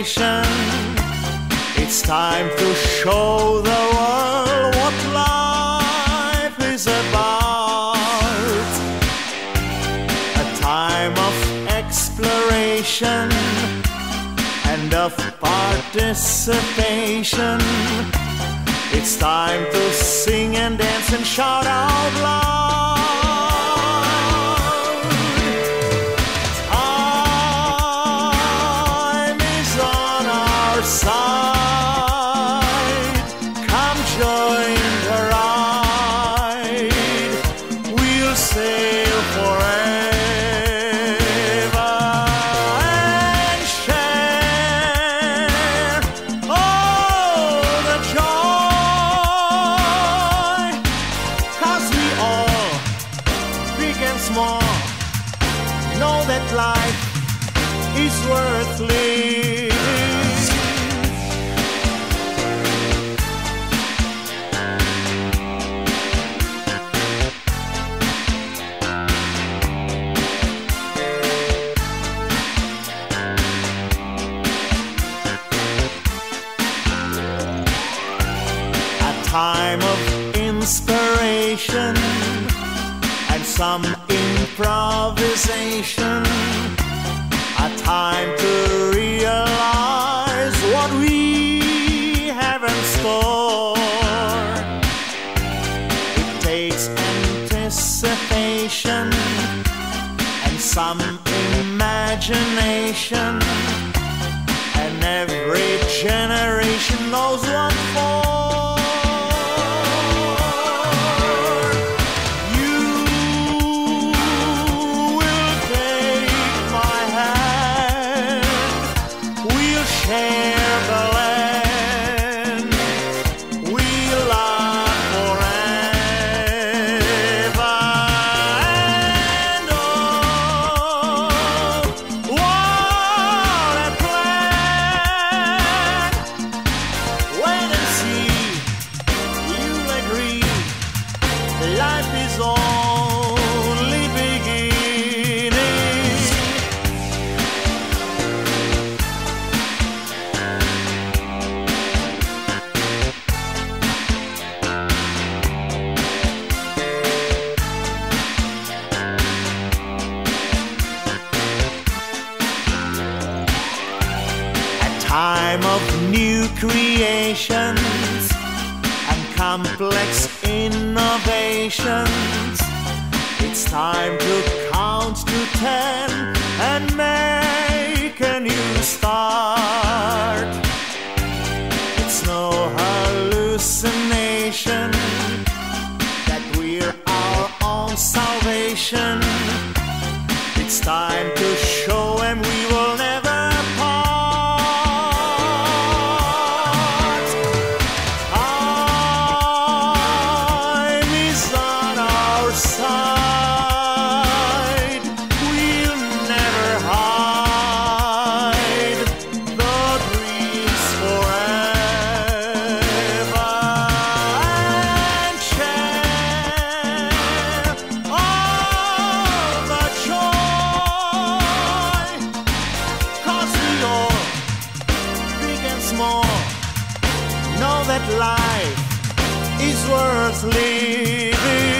inspiration. It's time to show the world what life is about. A time of exploration and of participation. It's time to sing and dance and shout out loud. Time is on our side. Come join the ride. We'll sail forever and share all the joy. 'Cause we all, big and small, know that life is worth living. A time of inspiration and some improvisation. A time to realize what we have in store. It takes anticipation and some imagination, and every generation knows what for. Share the land we love forever and oh, what a plan! Wait and see, you'll agree, life is only beginning. Time of new creations and complex innovations. It's time to count to 10 and make a new start. It's no hallucination that we're our own salvation. It's time to show and we will never part. Side, we'll never hide the dreams forever and share all the joy. 'Cause we all, big and small, know that life is worth living.